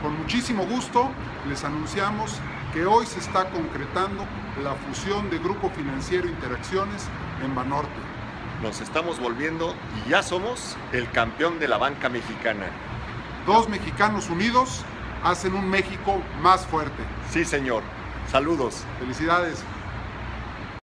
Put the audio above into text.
Con muchísimo gusto les anunciamos que hoy se está concretando la fusión de Grupo Financiero Interacciones en Banorte. Nos estamos volviendo y ya somos el campeón de la banca mexicana. Dos mexicanos unidos hacen un México más fuerte. Sí, señor. Saludos. Felicidades.